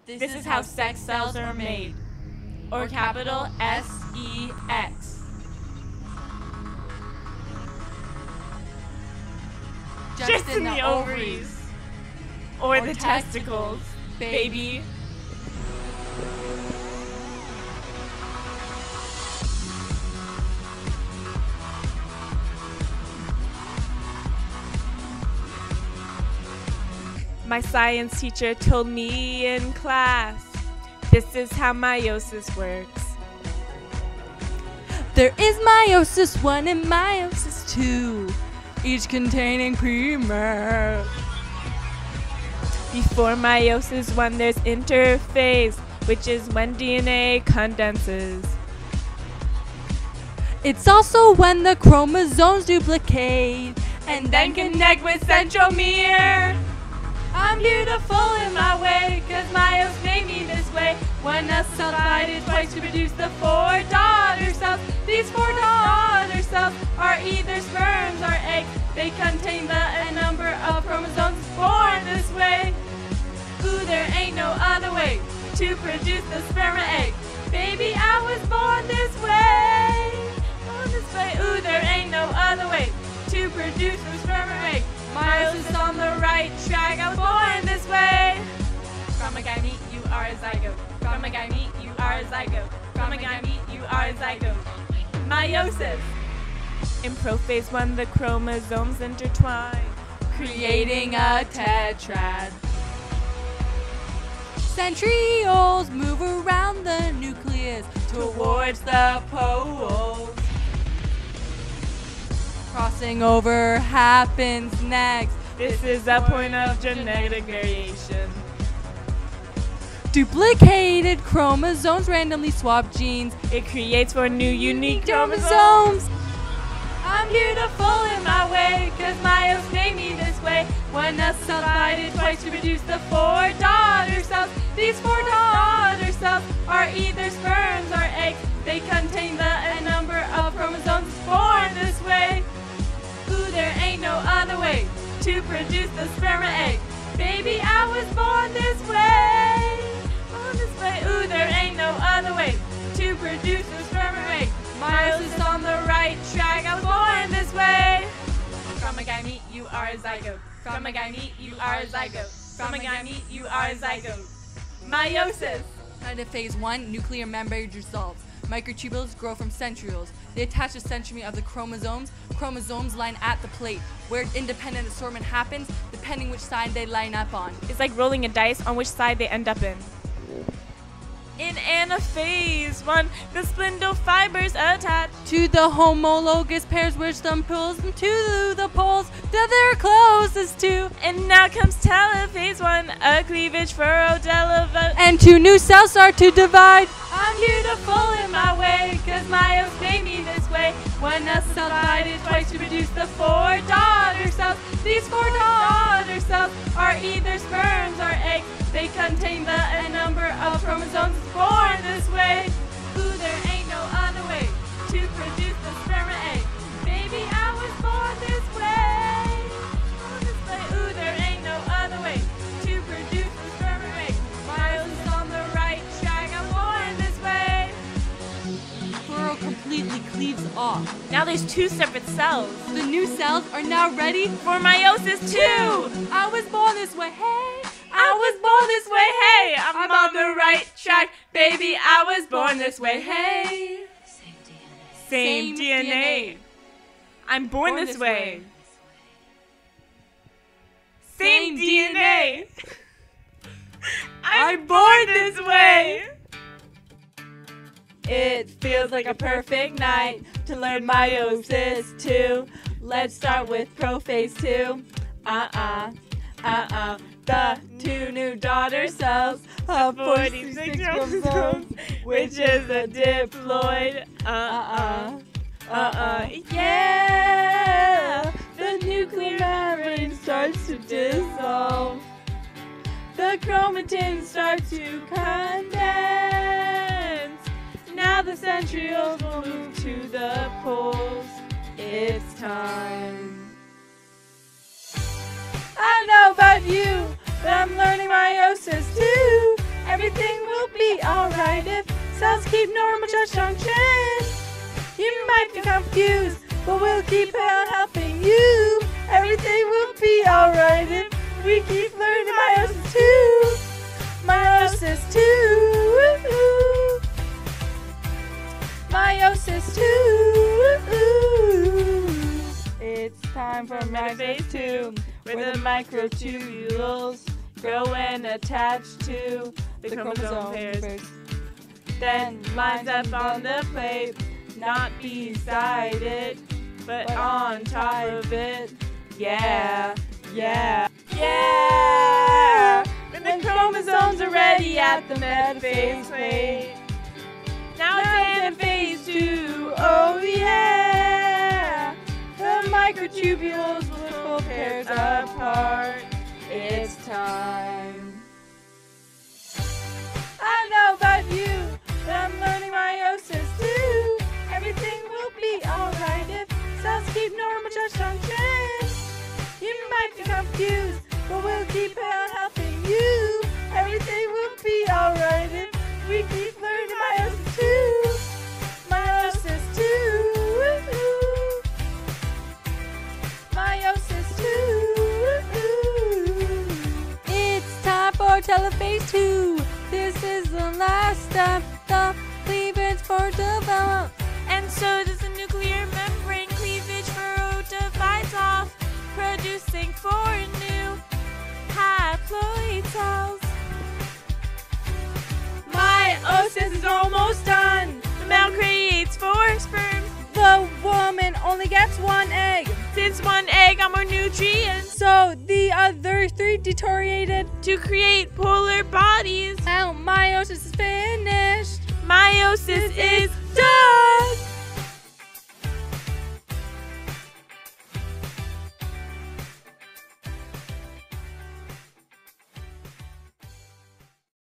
This is how sex cells are made, or capital S-E-X. Just in the ovaries, or the testicles, baby. My science teacher told me in class, this is how meiosis works. There is meiosis 1 and meiosis 2, each containing pre-mer. Before meiosis 1, there's interphase, which is when DNA condenses. It's also when the chromosomes duplicate and then connect with centromere. I'm beautiful in my way, cause meiosis made me this way. One cell divided twice to produce the 4 daughter cells. These 4 daughter cells are either sperms or eggs. They contain the number of chromosomes born this way. Ooh, there ain't no other way to produce the sperm or egg. Baby, I was born this way. Born this way. Ooh, there ain't no other way to produce the sperm or egg. Meiosis on the right track, I was born this way. From a gamete, you are a zygote. From a gamete, you are a zygote. From a gamete, you are a zygote. Meiosis. In prophase 1, the chromosomes intertwine, creating a tetrad. Centrioles move around the nucleus Towards the poles. Crossing over happens next. This is a point of genetic variation. Duplicated chromosomes randomly swap genes. It creates 4 new unique chromosomes. Chromosomes. I'm beautiful in my way, cause meiosis made me this way. One cell divided twice to produce the 4 daughter cells. These 4 daughter cells are either sperms or eggs. They contain the number of chromosomes born this way. Ooh, there ain't no other way to produce the sperm or egg. Baby, I was born this way. Born this way. Ooh, there ain't no other way to produce the sperm or egg. Meiosis on the right track, I was born this way. From a gamete, you are a zygote. From a gamete, you are a zygote. From a gamete, you are a zygote. Meiosis. At phase 1, nuclear membrane results. Microtubules grow from centrioles. They attach the centromere of the chromosomes. Chromosomes line at the plate, where independent assortment happens, depending which side they line up on. It's like rolling a dice on which side they end up in. In anaphase 1, the spindle fibers attach to the homologous pairs, which then pulls them to the poles that they're closest to. And now comes telophase 1, a cleavage furrow deliver. And 2 new cells start to divide. I'm beautiful in my way, cause meiosis made me this way. One cell divided twice to produce the 4 daughter cells. These 4 daughter cells are either sperms or eggs. They contain the number of chromosomes born this way. Ooh, there ain't no other way to produce the sperm or egg. Baby, I was born this way. Born this way. Ooh, there ain't no other way to produce the sperm or egg. Meiosis on the right track, I'm born this way. Furrow completely cleaves off. Now there's 2 separate cells. The new cells are now ready For meiosis too. I was born this way, hey. I was born this way, hey. I'm on the right track, baby. I was born this way, hey. Same DNA. I'm born this way. Same DNA. I'm born this way. It feels like a perfect night to learn meiosis too. Let's start with prophase 2. The 2 new daughter cells of 46 chromosomes, which is a diploid. Yeah. The nuclear membrane starts to dissolve. The chromatin starts to condense. Now the centrioles will move to the poles. It's time. I know about you, but I'm learning meiosis too. Every cells keep normal just function. You might be confused, but we'll keep on helping you. Everything will be alright if we keep learning meiosis too. Meiosis too. Meiosis too. It's time for phase 2, where the microtubules grow and attach to the chromosome pairs. Then lines up on the plate, not beside it, but on top of it. Yeah, yeah, yeah! When the chromosomes are ready at the metaphase plate. Now it's in phase 2, oh yeah! The microtubules will pull pairs apart. It's time. I know about you, but I'm learning meiosis too. Everything will be alright if cells keep normal just function. You might be confused, but we'll keep on helping you. Everything will be alright if we keep learning meiosis too. Meiosis too. Meiosis too. It's time for telophase 2. This is the last step, the cleavage for development. And so does the nuclear membrane cleavage for divides off, producing 4 new haploid cells. Meiosis is almost done. The male creates 4 sperms. The woman only gets 1 egg. Since 1 egg got more nutrients So the other 3 deteriorated. to create polar bodies. Now meiosis is finished. Meiosis is